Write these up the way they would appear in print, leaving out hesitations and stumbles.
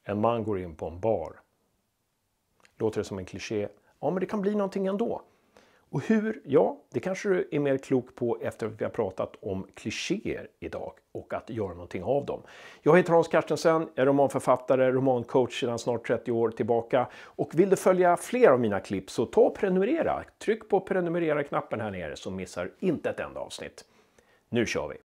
En man går in på en bar. Låter det som en kliché? Ja, men det kan bli någonting ändå. Och hur? Ja, det kanske du är mer klok på efter att vi har pratat om klichéer idag och att göra någonting av dem. Jag heter Hans Carstensen, jag är romanförfattare, romancoach sedan snart 30 år tillbaka. Och vill du följa fler av mina klipp så ta och prenumerera. Tryck på prenumerera-knappen här nere så missar inte ett enda avsnitt. Nu kör vi!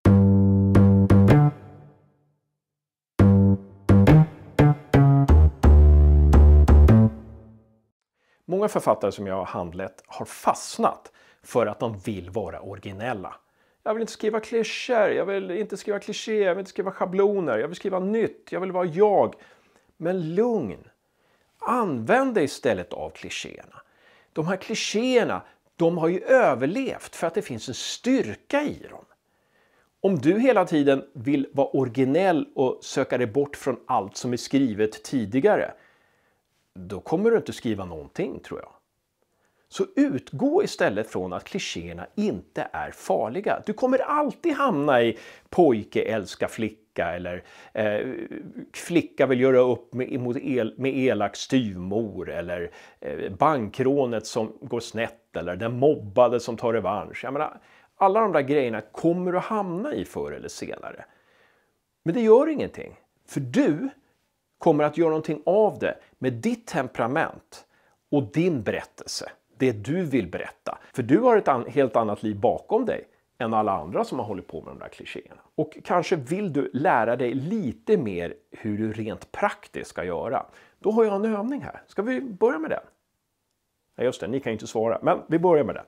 Många författare som jag har handlett har fastnat för att de vill vara originella. Jag vill inte skriva klichéer, jag vill inte skriva schabloner, jag vill skriva nytt, jag vill vara jag. Men lugn! Använd dig istället av klichéerna. De här klichéerna, de har ju överlevt för att det finns en styrka i dem. Om du hela tiden vill vara originell och söka dig bort från allt som är skrivet tidigare, då kommer du inte skriva någonting, tror jag. Så utgå istället från att klichéerna inte är farliga. Du kommer alltid hamna i pojke älskar flicka eller flicka vill göra upp med elak styvmor eller bankrånet som går snett eller den mobbade som tar revansch. Jag menar, alla de där grejerna kommer du hamna i förr eller senare. Men det gör ingenting, för du kommer att göra någonting av det med ditt temperament och din berättelse. Det du vill berätta. För du har ett helt annat liv bakom dig än alla andra som har hållit på med de där klichéerna. Och kanske vill du lära dig lite mer hur du rent praktiskt ska göra. Då har jag en övning här. Ska vi börja med den? Ja, just det, ni kan inte svara. Men vi börjar med den.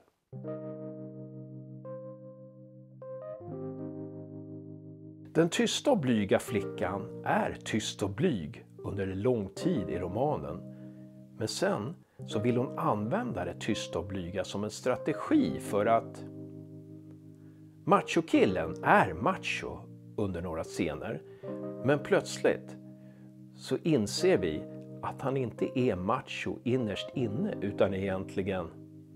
Den tysta och blyga flickan är tyst och blyg under lång tid i romanen. Men sen så vill hon använda det tysta och blyga som en strategi för att machokillen är macho under några scener. Men plötsligt så inser vi att han inte är macho innerst inne utan egentligen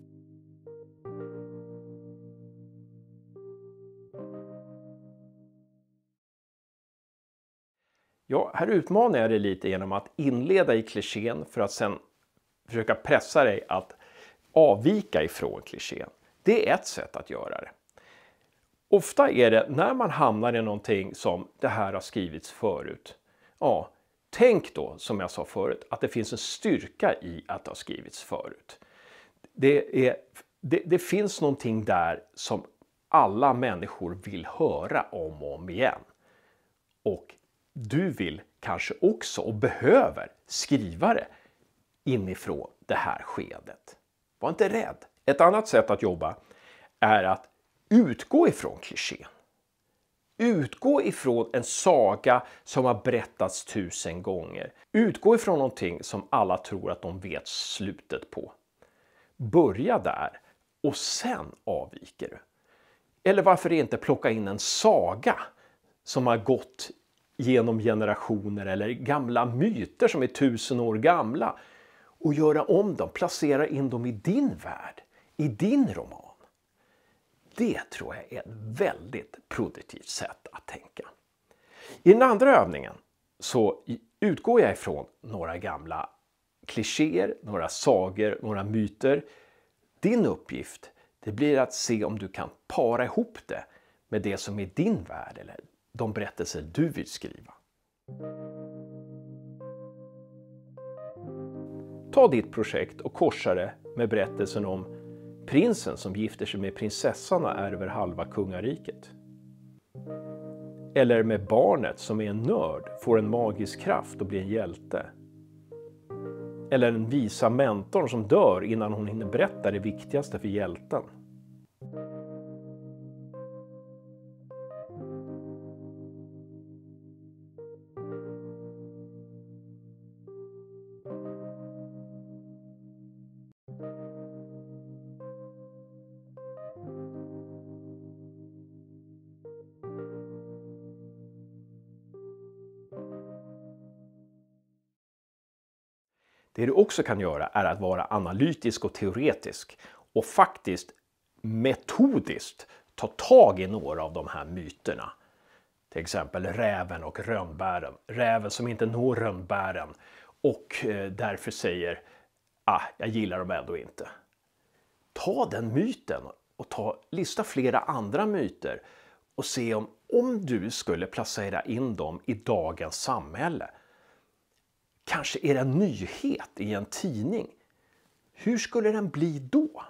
ja, här utmanar jag dig lite genom att inleda i klichén för att sen försöka pressa dig att avvika ifrån klichén. Det är ett sätt att göra det. Ofta är det när man hamnar i någonting som det här har skrivits förut. Ja, tänk då, som jag sa förut, att det finns en styrka i att det har skrivits förut. Det finns någonting där som alla människor vill höra om och om igen. Och du vill kanske också och behöver skriva det inifrån det här skedet. Var inte rädd. Ett annat sätt att jobba är att utgå ifrån klichén. Utgå ifrån en saga som har berättats 1000 gånger. Utgå ifrån någonting som alla tror att de vet slutet på. Börja där och sen avviker du. Eller varför inte plocka in en saga som har gått genom generationer eller gamla myter som är 1000 år gamla och göra om dem, placera in dem i din värld, i din roman. Det tror jag är ett väldigt produktivt sätt att tänka. I den andra övningen så utgår jag ifrån några gamla klichéer, några sagor, några myter. Din uppgift, det blir att se om du kan para ihop det med det som är din värld eller de berättelser du vill skriva. Ta ditt projekt och korsa det med berättelsen om prinsen som gifter sig med prinsessan och ärver halva kungariket. Eller med barnet som är en nörd, får en magisk kraft och blir en hjälte. Eller den visa mentorn som dör innan hon hinner berätta det viktigaste för hjälten. Det du också kan göra är att vara analytisk och teoretisk och faktiskt metodiskt ta tag i några av de här myterna. Till exempel räven och rönnbären. Räven som inte når rönnbären och därför säger jag gillar dem ändå inte. Ta den myten och lista flera andra myter och se om du skulle placera in dem i dagens samhälle. Kanske är det en nyhet i en tidning. Hur skulle den bli då?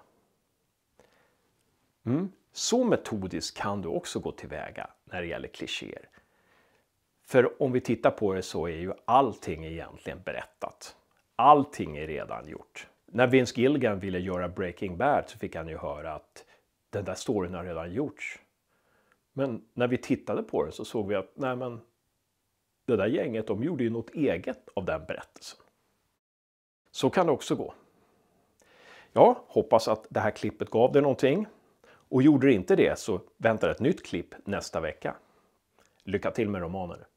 Så metodiskt kan du också gå tillväga när det gäller klichéer. För om vi tittar på det så är ju allting egentligen berättat. Allting är redan gjort. När Vince Gilligan ville göra Breaking Bad så fick han ju höra att den där storyn har redan gjorts. Men när vi tittade på det så såg vi att det där gänget, de gjorde ju något eget av den berättelsen. Så kan det också gå. Jag hoppas att det här klippet gav dig någonting. Och gjorde det inte det så väntar ett nytt klipp nästa vecka. Lycka till med romaner.